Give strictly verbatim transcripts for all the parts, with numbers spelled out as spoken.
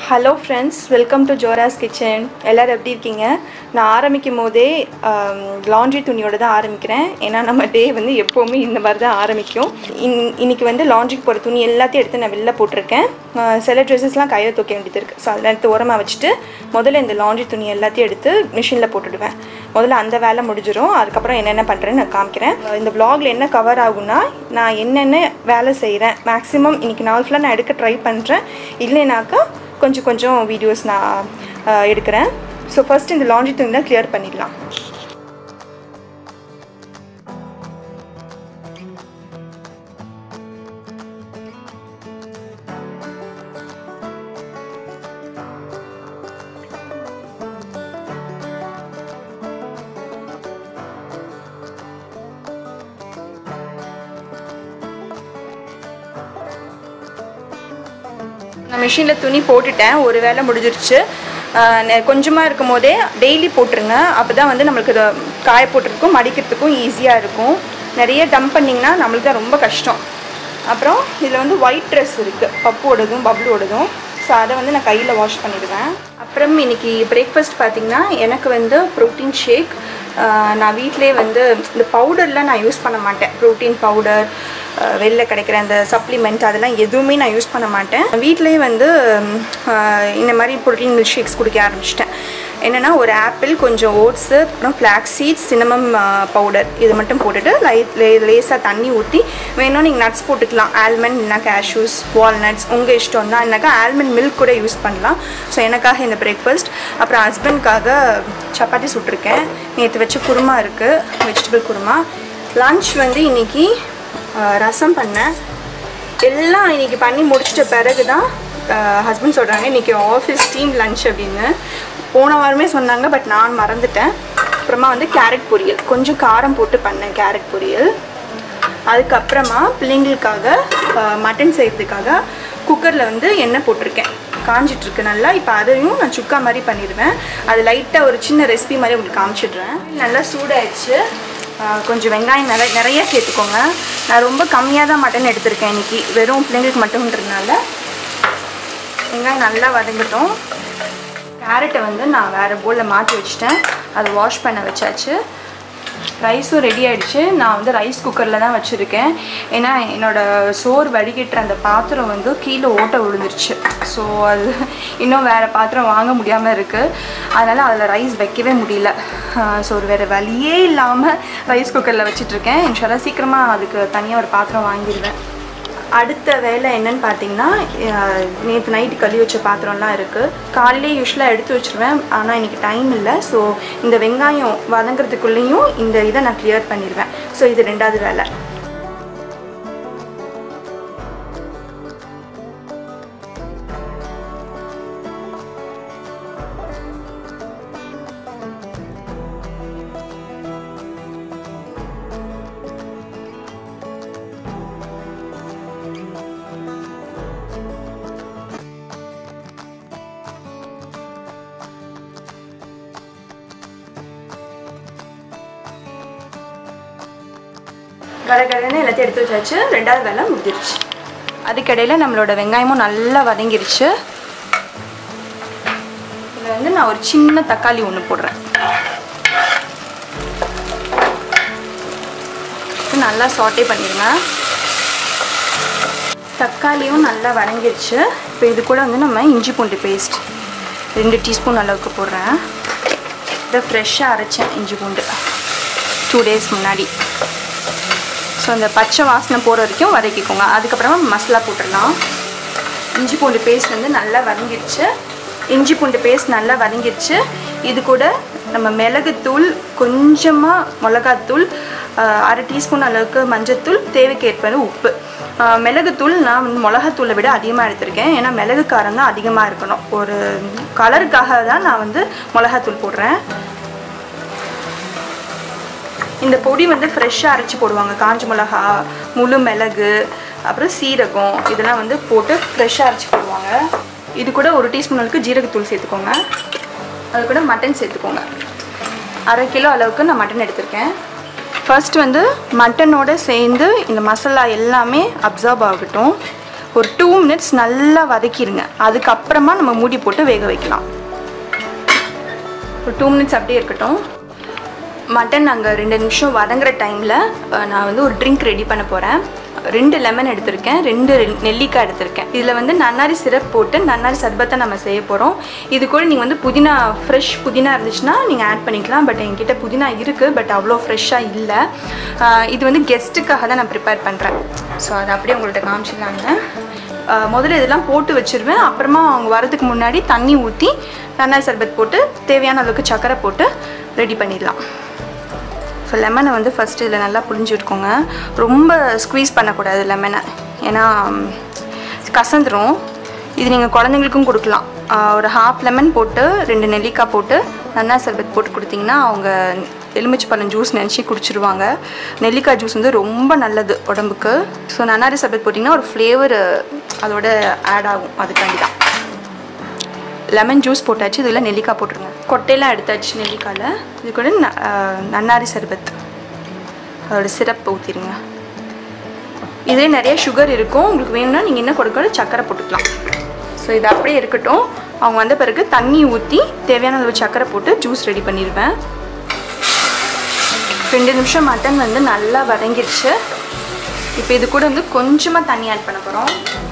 Hello friends, welcome to Chores kitchen. எல்லாரும் எப்படி இருக்கீங்க? நான் ஆரம்பிக்கும் போதே லாண்ட்ரி துணியோட தான் ஆரம்பிக்கிறேன். ஏன்னா நம்ம டே வந்து எப்பவுமே இந்த மாதிரி தான் ஆரம்பிக்கும். இன்னைக்கு வந்து லாண்ட்ரிக்கு போற துணி எல்லாத்தையும் எடுத்து நான் வெளில போட்டுருக்கேன். சில ட்ரெஸ்ஸஸ்லாம் கையில தூக்க வேண்டியது இருக்கு. ஸோ அதெல்லாம் எடுத்து ஓரமாக வச்சுட்டு முதல்ல இந்த லாண்ட்ரி துணி எல்லாத்தையும் எடுத்து மிஷினில் போட்டுடுவேன். முதல்ல அந்த வேலை முடிஞ்சிடும். அதுக்கப்புறம் என்னென்ன பண்ணுறேன்னு நான் காமிக்கிறேன். இந்த vlogல என்ன கவர் ஆகும்னா நான் என்னென்ன வேலை செய்கிறேன் மேக்ஸிமம் இன்னைக்கு நாள் ஃபுல்லாக நான் எடுக்க ட்ரை பண்ணுறேன். இல்லைனாக்கா கொஞ்சம் கொஞ்சம் வீடியோஸ் நான் எடுக்கிறேன். ஸோ ஃபர்ஸ்ட் இந்த லாண்ட்ரி துணியை கிளியர் பண்ணிடலாம். நான் மிஷினில் துணி போட்டுட்டேன். ஒரு வேலை முடிஞ்சிருச்சு. கொஞ்சமாக இருக்கும் போதே டெய்லி போட்டுருங்க. அப்போ தான் வந்து நம்மளுக்கு காய போட்டுறதுக்கும் மடிக்கிறதுக்கும் ஈஸியாக இருக்கும். நிறைய டம்ப் பண்ணிங்கன்னா நம்மளுக்கு தான் ரொம்ப கஷ்டம். அப்புறம் இதில் வந்து ஒயிட் ட்ரெஸ் இருக்குது, பப்புவோடதும் பப்ளுவோடதும். ஸோ அதை வந்து நான் கையில் வாஷ் பண்ணிடுவேன். அப்புறம் இன்றைக்கி பிரேக்ஃபாஸ்ட் பார்த்திங்கன்னா எனக்கு வந்து ப்ரோட்டீன் ஷேக். நான் வீட்டிலே வந்து இந்த பவுடர்லாம் நான் யூஸ் பண்ண மாட்டேன். ப்ரோட்டீன் பவுடர், வெளில கிடைக்கிற அந்த சப்ளிமெண்ட் அதெல்லாம் எதுவுமே நான் யூஸ் பண்ண மாட்டேன். வீட்டிலேயே வந்து இந்த மாதிரி ப்ரோட்டீன் மில்க் ஷேக்ஸ் குடிக்க ஆரம்பிச்சிட்டேன். என்னென்னா ஒரு ஆப்பிள், கொஞ்சம் ஓட்ஸு, அப்புறம் ஃப்ளாக்ஸ் சீட்ஸ், சின்னமம் பவுடர் இது மட்டும் போட்டுட்டு லைட் லே லேஸாக தண்ணி ஊற்றி வேணும் நீங்கள் நட்ஸ் போட்டுக்கலாம். ஆல்மண்ட் இல்லைனா கேஷ்யூஸ், வால்நட்ஸ் உங்கள் இஷ்டம் தான். இல்லைனாக்கா ஆல்மண்ட் மில்க் கூட யூஸ் பண்ணலாம். ஸோ எனக்காக இந்த பிரேக்ஃபாஸ்ட். அப்புறம் ஹஸ்பண்ட்காக சப்பாத்தி சுட்டிருக்கேன். நேற்று வச்ச குருமா இருக்குது, வெஜிடபிள் குருமா. லன்ச் வந்து இன்றைக்கி ரசம் பண்ணேன். எல்லாம் இன்றைக்கி பண்ணி முடிச்சிட்ட பிறகு தான் ஹஸ்பண்ட் சொல்கிறாங்க இன்றைக்கி ஆஃபீஸ் டீம் லன்ச் அப்படின்னு. போன வாரமே சொன்னாங்க, பட் நான் மறந்துட்டேன். அப்புறமா வந்து கேரட் பொரியல், கொஞ்சம் காரம் போட்டு பண்ணேன் கேரட் பொரியல். அதுக்கப்புறமா பிள்ளைங்களுக்காக மட்டன் செய்கிறதுக்காக குக்கரில் வந்து எண்ணெய் போட்டிருக்கேன், காஞ்சிட்ருக்கு நல்லா. இப்போ அதையும் நான் சுக்கா மாதிரி பண்ணிடுவேன். அது லைட்டாக ஒரு சின்ன ரெசிபி மாதிரி உங்களுக்கு காமிச்சிடுறேன். நல்லா சூடாகிடுச்சு. கொஞ்சம் வெங்காயம் நிறைய நிறைய சேர்த்துக்கோங்க. நான் ரொம்ப கம்மியாக தான் மட்டன் எடுத்திருக்கேன் இன்றைக்கி, வெறும் பிள்ளைங்களுக்கு மட்டும்ன்றதுனால. வெங்காயம் நல்லா வதங்கட்டும். கேரட்டை வந்து நான் வேறு பவுலில் மாற்றி வச்சுட்டேன், அதை வாஷ் பண்ண வச்சாச்சு. ரைஸும் ரெடி ஆகிடுச்சு. நான் வந்து ரைஸ் குக்கரில் தான் வச்சுருக்கேன். ஏன்னா என்னோடய சோறு வடிகட்டுற அந்த பாத்திரம் வந்து கீழே ஓட்டை விழுந்துருச்சு. ஸோ அது இன்னும் வேறு பாத்திரம் வாங்க முடியாமல் இருக்குது. அதனால் அதில் ரைஸ் வைக்கவே முடியல. ஸோ ஒரு வேறு வழியே இல்லாமல் ரைஸ் குக்கரில் வச்சிட்ருக்கேன். இன்ஷால்லா சீக்கிரமாக அதுக்கு தனியாக ஒரு பாத்திரம் வாங்கிடுவேன். அடுத்த வேலை என்னன்னு பார்த்தீங்கன்னா, நேற்று நைட்டு கழுவி வச்ச பாத்திரம்லாம் இருக்குது. காலையிலே யூஸ்வலாக எடுத்து வச்சுருவேன், ஆனால் இன்றைக்கி டைம் இல்லை. ஸோ இந்த வெங்காயம் வதங்கிறதுக்குள்ளேயும் இந்த இதை நான் கிளியர் பண்ணிடுவேன். ஸோ இது ரெண்டாவது வேலை. கடகடன்னு எல்லாத்தையும் எடுத்து வச்சாச்சு. ரெண்டாவது வேலை முடிஞ்சிருச்சு. அதுக்கிடையில் நம்மளோட வெங்காயமும் நல்லா வதங்கிருச்சு. இதில் வந்து நான் ஒரு சின்ன தக்காளி ஒன்று போடுறேன். நல்லா சாட்டே பண்ணிடுங்க. தக்காளியும் நல்லா வதங்கிருச்சு. இப்போ இது கூட வந்து நம்ம இஞ்சி பூண்டு பேஸ்ட் ரெண்டு டீஸ்பூன் அளவுக்கு போடுறேன். இதை ஃப்ரெஷ்ஷாக அரைச்சேன் இஞ்சி பூண்டு டூ டேஸ் முன்னாடி. ஸோ அந்த பச்சை வாசனை போகிற வரைக்கும் வதக்கிக்கோங்க. அதுக்கப்புறமா மசாலா போட்டுடலாம். இஞ்சி பூண்டு பேஸ்ட் வந்து நல்லா வதங்கிடுச்சு. இஞ்சி பூண்டு பேஸ்ட் நல்லா வதங்கிடுச்சு. இது கூட நம்ம மிளகுத்தூள், கொஞ்சமாக மிளகாத்தூள், அரை டீஸ்பூன் அளவுக்கு மஞ்சத்தூள், தேவைக்கேற்ப உப்பு. மிளகுத்தூள் நான் வந்து மிளகாத்தூளை விட அதிகமாக எடுத்திருக்கேன். ஏன்னா மிளகு காரம் தான் அதிகமாக இருக்கணும். ஒரு கலருக்காக தான் நான் வந்து மிளகாத்தூள் போடுறேன். இந்த பொடி வந்து ஃப்ரெஷ்ஷாக அரைச்சி போடுவாங்க. காஞ்ச மிளகா, முழு மிளகு, அப்புறம் சீரகம் இதெல்லாம் வந்து போட்டு ஃப்ரெஷ்ஷாக அரைச்சி போடுவாங்க. இது கூட ஒரு டீஸ்பூன் அளவுக்கு ஜீரகத்தூள் சேர்த்துக்கோங்க. அது கூட மட்டன் சேர்த்துக்கோங்க. அரை கிலோ அளவுக்கு நான் மட்டன் எடுத்திருக்கேன். ஃபர்ஸ்ட் வந்து மட்டனோட சேர்ந்து இந்த மசாலா எல்லாமே அப்சார்ப் ஆகட்டும். ஒரு டூ மினிட்ஸ் நல்லா வதக்கிடுங்க. அதுக்கப்புறமா நம்ம மூடி போட்டு வேக வைக்கலாம். ஒரு டூ மினிட்ஸ் அப்படியே இருக்கட்டும். மட்டன் நாங்கள் ரெண்டு நிமிஷம் வதங்குற டைமில் நான் வந்து ஒரு ட்ரிங்க் ரெடி பண்ண போகிறேன். ரெண்டு லெமன் எடுத்திருக்கேன், ரெண்டு நெல்லிக்காய் எடுத்திருக்கேன். இதில் வந்து நன்னாரி சிரப் போட்டு நன்னாரி சர்பத்தை நம்ம செய்ய போகிறோம். இது கூட நீங்கள் வந்து புதினா, ஃப்ரெஷ் புதினா இருந்துச்சுன்னா நீங்கள் ஆட் பண்ணிக்கலாம். பட் என்கிட்ட புதினா இருக்குது, பட் அவ்வளோ ஃப்ரெஷ்ஷாக இல்லை. இது வந்து கெஸ்ட்டுக்காக தான் நான் ப்ரிப்பேர் பண்ணுறேன். ஸோ அதை அப்படியே உங்கள்கிட்ட காமிச்சிடலாங்க. முதல்ல இதெல்லாம் போட்டு வச்சுருவேன். அப்புறமா அவங்க வரதுக்கு முன்னாடி தண்ணி ஊற்றி நன்னாரி சர்பத் போட்டு தேவையான அளவுக்கு சர்க்கரை போட்டு ரெடி பண்ணிடலாம். ஸோ லெமனை வந்து ஃபஸ்ட்டு இதில் நல்லா புளிஞ்சு விட்டுக்கோங்க. ரொம்ப ஸ்க்வீஸ் பண்ணக்கூடாது லெமனை, ஏன்னா கசந்துடும். இது நீங்கள் குழந்தைங்களுக்கும் கொடுக்கலாம். ஒரு ஹாஃப் லெமன் போட்டு ரெண்டு நெல்லிக்காய் போட்டு நன்னாரி சர்பத் போட்டு கொடுத்தீங்கன்னா அவங்க எலுமிச்சை பழம் ஜூஸ் நினச்சி குடிச்சிருவாங்க. நெல்லிக்காய் ஜூஸ் வந்து ரொம்ப நல்லது உடம்புக்கு. ஸோ நன்னாரி சர்பத் போட்டிங்கன்னா ஒரு ஃப்ளேவர் அதோட ஆட் ஆகும். அதுக்காண்டி தான் லெமன் ஜூஸ் போட்டாச்சு. இதில் நெல்லிக்காய் போட்டுருங்க. கொட்டையெல்லாம் எடுத்தாச்சு நெல்லிக்காயில். இது கூட நன்னாரி சர்பத் அதோட சிரப் ஊற்றிடுங்க. இதே நிறைய சுகர் இருக்கும். உங்களுக்கு வேணும்னா நீங்கள் என்ன கொடுக்க சக்கரை போட்டுக்கலாம். ஸோ இது அப்படியே இருக்கட்டும். அவங்க வந்த பிறகு தண்ணி ஊற்றி தேவையான அளவு சக்கரை போட்டு ஜூஸ் ரெடி பண்ணிடுவேன். ரெண்டு நிமிஷம் மட்டன் வந்து நல்லா வதங்கிடுச்சு. இப்போ இது கூட வந்து கொஞ்சமாக தண்ணி ஆட் பண்ண போகிறோம்.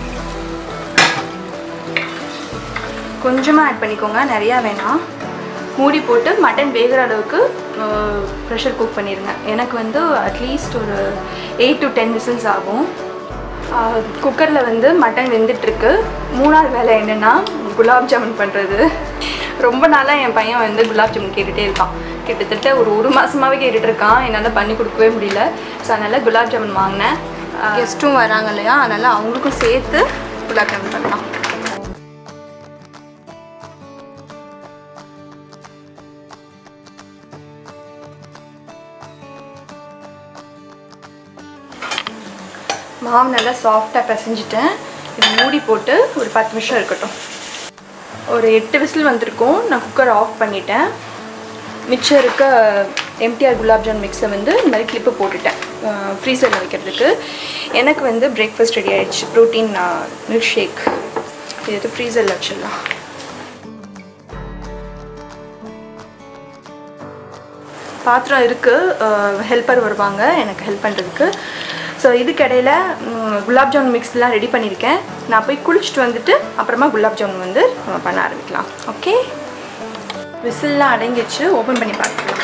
கொஞ்சமாக ஆட் பண்ணிக்கோங்க, நிறையா வேணாம். மூடி போட்டு மட்டன் வேகிற அளவுக்கு ப்ரெஷர் குக் பண்ணிடுங்க. எனக்கு வந்து அட்லீஸ்ட் ஒரு எயிட் டு டென் விசில்ஸ் ஆகும். குக்கரில் வந்து மட்டன் வெந்துட்டுருக்கு. மூணாவது வேலை என்னென்னா குலாப் ஜாமுன் பண்ணுறது. ரொம்ப நாளாக என் பையன் வந்து குலாப் ஜாமுன் கேட்டுகிட்டே இருக்கான். கிட்டத்தட்ட ஒரு ஒரு மாதமாகவே கேட்டுட்ருக்கான். என்னால் பண்ணி கொடுக்கவே முடியல. ஸோ அதனால் குலாப் ஜாமுன் வாங்கினேன். கெஸ்ட்டும் வராங்க இல்லையா, அதனால் அவங்களுக்கும் சேர்த்து குலாப் ஜாமுன் பண்ணலாம். மாவு நல்லா சாஃப்டாக பிசைஞ்சிட்டேன். இது மூடி போட்டு ஒரு பத்து நிமிஷம் இருக்கட்டும். ஒரு எட்டு விசில் வந்திருக்கும். நான் குக்கர் ஆஃப் பண்ணிட்டேன். மிச்சம் இருக்க எம்டிஆர் குலாப் ஜாமுன் மிக்ஸை வந்து இந்த மாதிரி கிளிப்பு போட்டுட்டேன் ஃப்ரீசரில் வைக்கிறதுக்கு. எனக்கு வந்து பிரேக்ஃபாஸ்ட் ரெடி ஆகிடுச்சு. Protein milk shake. இது ஃப்ரீசரில் வச்சிடலாம். பாத்திரம் இருக்குது, ஹெல்ப்பர் வருவாங்க எனக்கு ஹெல்ப் பண்ணுறதுக்கு. ஸோ இதுக்கிடையில் குலாப் ஜாமுன் மிக்ஸ்லாம் ரெடி பண்ணியிருக்கேன். நான் போய் குளிச்சுட்டு வந்துட்டு அப்புறமா குலாப் ஜாமுன் வந்து நம்ம பண்ண ஆரம்பிக்கலாம். ஓகே, விசில்லாம் அடங்கிடுச்சு. ஓப்பன் பண்ணி பார்க்கலாம்.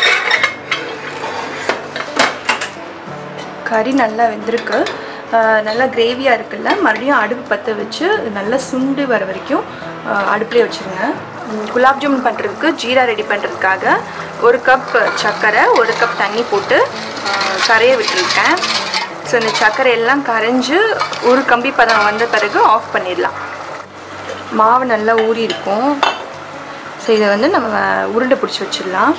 கறி நல்லா வெந்திருக்கு. நல்லா கிரேவியாக இருக்குல்ல. மறுபடியும் அடுப்பு பற்ற வச்சு நல்லா சுண்டு வர வரைக்கும் அடுப்புலேயே வச்சுருங்க. குலாப் ஜாமுன் பண்ணுறதுக்கு ஜீரா ரெடி பண்ணுறதுக்காக ஒரு கப் சர்க்கரை ஒரு கப் தண்ணி போட்டு கரைய விட்டுருக்கேன். ஸோ இந்த சர்க்கரை எல்லாம் கரைஞ்சி ஒரு கம்பி பதம் வந்த பிறகு ஆஃப் பண்ணிடலாம். மாவு நல்லா ஊறி இருக்கும். ஸோ இதை வந்து நம்ம உருண்டை பிடிச்சி வச்சிடலாம்.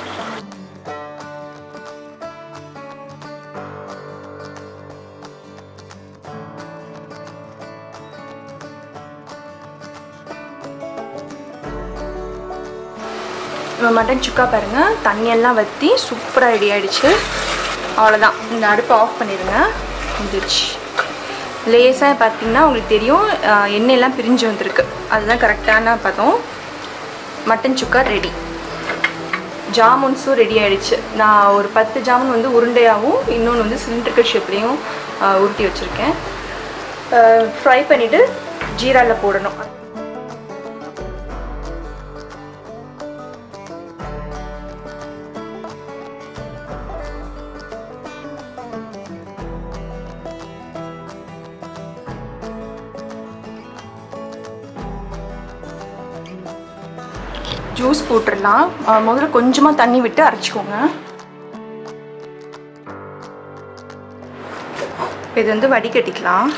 நம்ம மட்டன் சுக்கா பாருங்கள், தண்ணியெல்லாம் வற்றி சூப்பராக ரெடி ஆகிடுச்சு. அவ்வளோதான், இந்த அடுப்பை ஆஃப் பண்ணிடுங்க. வந்துடுச்சு. லேசாக பார்த்தீங்கன்னா உங்களுக்கு தெரியும் எண்ணெயெல்லாம் பிரிஞ்சு வந்திருக்கு. அதுதான் கரெக்டான பதம். Mutton sukka ready. ஜாமுன்ஸும் ரெடி ஆகிடுச்சு. நான் ஒரு பத்து ஜாமுன் வந்து உருண்டையாகவும் இன்னொன்று வந்து சிலிண்ட்ரிக்கல் ஷேப்லேயும் உருட்டி வச்சுருக்கேன். ஃப்ரை பண்ணிவிட்டு ஜீராவில் போடணும். ஜூஸ் போட்டுடலாம். முதல்ல கொஞ்சமாக தண்ணி விட்டு அரைச்சிக்கோங்க. இது வந்து வடிகட்டிக்கலாம்.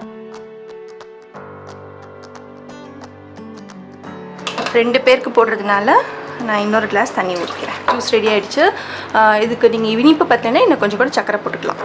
ரெண்டு பேருக்கு போடுறதுனால நான் இன்னொரு கிளாஸ் தண்ணி ஊற்றிக்கிறேன். ஜூஸ் ரெடி ஆகிடுச்சு. இதுக்கு நீங்கள் இனிப்பு பார்த்தீங்கன்னா இன்னும் கொஞ்சம் கூட சக்கரை போட்டுக்கலாம்.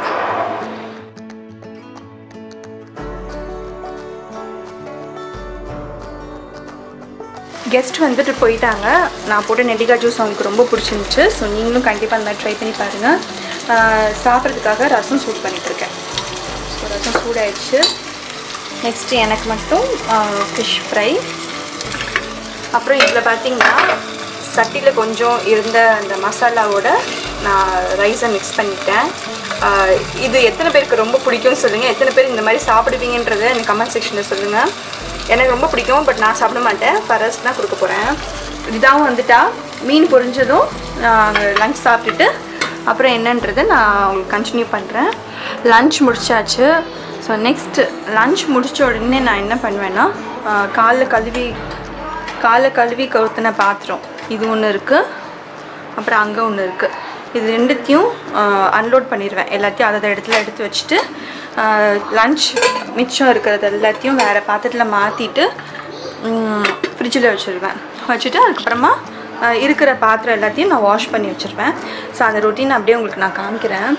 கெஸ்ட் வந்துட்டு போயிட்டாங்க. நான் போட்ட நெல்லிக்காய் ஜூஸ் அவங்களுக்கு ரொம்ப பிடிச்சிருந்துச்சு. ஸோ நீங்களும் கண்டிப்பாக அந்த மாதிரி ட்ரை பண்ணி பாருங்கள். சாப்பிட்றதுக்காக ரசம் சூட் பண்ணிகிட்ருக்கேன். ஸோ ரசம் சூடாயிடுச்சு. நெக்ஸ்ட்டு எனக்கு மட்டும் ஃபிஷ் ஃப்ரை. அப்புறம் இதில் பார்த்திங்கன்னா சட்டியில் கொஞ்சம் இருந்த அந்த மசாலாவோட நான் ரைஸை மிக்ஸ் பண்ணிட்டேன். இது எத்தனை பேருக்கு ரொம்ப பிடிக்கும்னு சொல்லுங்கள். எத்தனை பேர் இந்த மாதிரி சாப்பிடுவீங்கன்றதை எனக்கு கமெண்ட் செக்ஷனில் சொல்லுங்கள். எனக்கு ரொம்ப பிடிக்கும், பட் நான் சாப்பிட மாட்டேன். ஃபரஸ் தான் கொடுக்க போகிறேன். இதாகவும் வந்துட்டா மீன் பொரிஞ்சதும் நான் லஞ்ச் சாப்பிட்டுட்டு அப்புறம் என்னன்றதை நான் உங்களுக்கு கண்டினியூ பண்ணுறேன். லஞ்ச் முடிச்சாச்சு. ஸோ நெக்ஸ்ட்டு லஞ்ச் முடித்த உடனே நான் என்ன பண்ணுவேன்னா காலைல கழுவி காலை கழுவி கவுத்தின பாத்திரம் இது ஒன்று இருக்குது, அப்புறம் அங்கே ஒன்று இருக்குது. இது ரெண்டுத்தையும் அன்லோட் பண்ணிடுவேன். எல்லாத்தையும் அதை இடத்துல எடுத்து வச்சுட்டு லஞ்ச் மிச்சம் இருக்கிறது எல்லாத்தையும் வேறு பாத்திரத்தில் மாற்றிட்டு ஃப்ரிட்ஜில் வச்சுருவேன். வச்சுட்டு அதுக்கப்புறமா இருக்கிற பாத்திரம் எல்லாத்தையும் நான் வாஷ் பண்ணி வச்சுருவேன். ஸோ அந்த ரொட்டீன் அப்படியே உங்களுக்கு நான் காமிக்கிறேன்.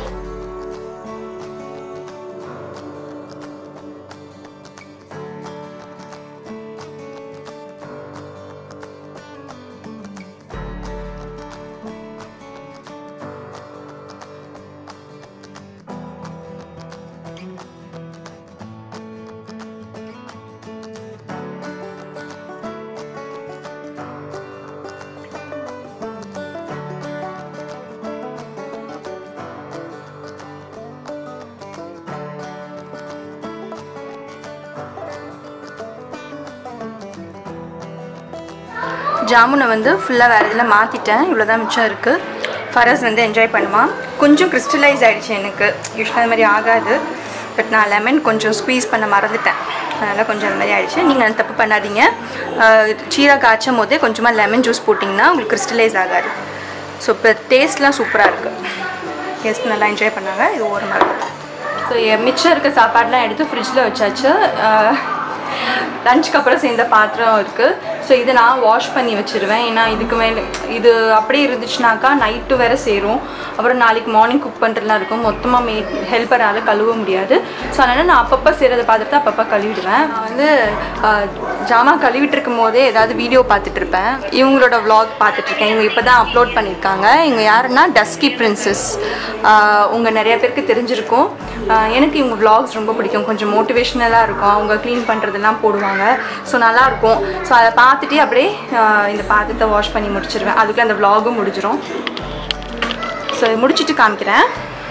ஜாமுனை வந்து ஃபுல்லாக வேறு இதில் மாற்றிட்டேன். இவ்வளோ தான் மிச்சம் இருக்குது. ஃபரஸ் வந்து என்ஜாய் பண்ணுவான். கொஞ்சம் கிறிஸ்டலைஸ் ஆகிடுச்சு எனக்கு. யூஸ்வலாக அது மாதிரி ஆகாது, பட் நான் லெமன் கொஞ்சம் ஸ்குவீஸ் பண்ண மறந்துட்டேன். அதனால் கொஞ்சம் அது மாதிரி ஆகிடுச்சு. நீங்கள் அந்த தப்பு பண்ணாதீங்க. சீரா காய்ச்சும் போதே கொஞ்சமாக லெமன் ஜூஸ் போட்டிங்கன்னா உங்களுக்கு கிறிஸ்டலைஸ் ஆகாது. ஸோ இப்போ டேஸ்ட்லாம் சூப்பராக இருக்குது. டேஸ்ட் நல்லா என்ஜாய் பண்ணாங்க. இது ஒரு மாதிரி. ஸோ மிச்சம் இருக்க சாப்பாடெலாம் எடுத்து ஃப்ரிட்ஜில் வச்சாச்சு. லஞ்சுக்கு அப்புறம் சேர்ந்த பாத்திரம் இருக்குது. ஸோ இதை நான் வாஷ் பண்ணி வச்சுருவேன். ஏன்னா இதுக்கு மேலே இது அப்படியே இருந்துச்சுனாக்கா நைட்டு வேறு சேரும். அப்புறம் நாளைக்கு மார்னிங் குக் பண்ணுறதுலாம் இருக்கும். மொத்தமாக மே ஹெல்ப்பரால் கழுவ முடியாது. ஸோ அதனால் நான் அப்பப்போ செய்கிறத பார்த்துட்டு அப்பப்போ கழுவிடுவேன். நான் வந்து ஜாமான் கழுவிட்டு இருக்கும் போதே ஏதாவது வீடியோ பார்த்துட்ருப்பேன். இவங்களோட விளாக் பார்த்துட்ருக்கேன். இவங்க இப்போ தான் அப்லோட் பண்ணியிருக்காங்க. இவங்க யாருன்னா டஸ்கி பிரின்சஸ். உங்கள் நிறைய பேருக்கு தெரிஞ்சிருக்கும். எனக்கு இவங்க விளாக்ஸ் ரொம்ப பிடிக்கும். கொஞ்சம் மோட்டிவேஷ்னலாக இருக்கும். அவங்க க்ளீன் பண்ணுறதெல்லாம் போடுவாங்க. ஸோ நல்லாயிருக்கும். ஸோ அதை பார்த்துட்டு அப்படியே இந்த பாத்திரத்தை வாஷ் பண்ணி முடிச்சிருவேன். அதுக்குள்ளே அந்த விளாகும் முடிஞ்சிடும். ஸோ முடிச்சுட்டு காமிக்கிறேன்.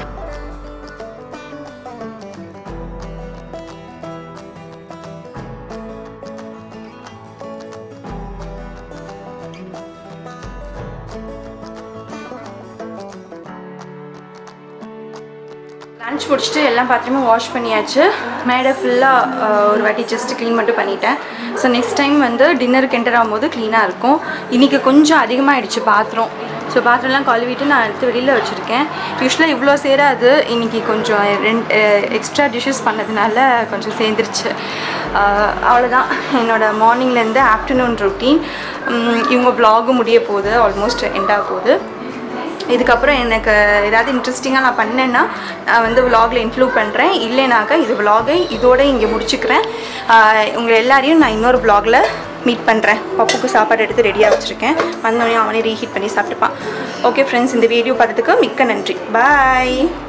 லஞ்ச் முடிச்சுட்டு எல்லா பாத்திரமும் வாஷ் பண்ணியாச்சு. மேடை ஃபுல்லாக ஒரு வாட்டி ஜஸ்ட்டு க்ளீன் மட்டும் பண்ணிட்டேன். ஸோ நெக்ஸ்ட் டைம் வந்து டின்னருக்கு என்டர் ஆகும்போது க்ளீனாக இருக்கும். இன்றைக்கி கொஞ்சம் அதிகமாகிடுச்சு பாத்திரம். ஸோ பாத்திரம்லாம் கழுவிட்டு நான் எடுத்து வெளியில் வச்சுருக்கேன். யூஸ்வலாக இவ்வளோ சேராது. இன்றைக்கி கொஞ்சம் ரெண்டு எக்ஸ்ட்ரா டிஷ்ஷஸ் பண்ணதுனால கொஞ்சம் சேர்ந்துருச்சு. அவ்வளோதான் என்னோடய மார்னிங்லேருந்து ஆஃப்டர்நூன் ரொட்டீன். இவங்க விலாகும் முடிய போகுது. ஆல்மோஸ்ட் எண்டாக போகுது. இதுக்கப்புறம் எனக்கு ஏதாவது இன்ட்ரெஸ்டிங்காக நான் பண்ணேன்னா நான் வந்து விலாகில் இன்க்ளூட் பண்ணுறேன். இல்லைனாக்கா இது விலாகை இதோட இங்கே முடிச்சுக்கிறேன். உங்களை எல்லாரையும் நான் இன்னொரு விலாகில் மீட் பண்ணுறேன். பப்புக்கு சாப்பாடு எடுத்து ரெடியாக வச்சுருக்கேன். வந்தோடனே அவனே ரீஹீட் பண்ணி சாப்பிட்டுப்பான். ஓகே ஃப்ரெண்ட்ஸ், இந்த வீடியோ பார்த்ததுக்கு மிக்க நன்றி. பாய்.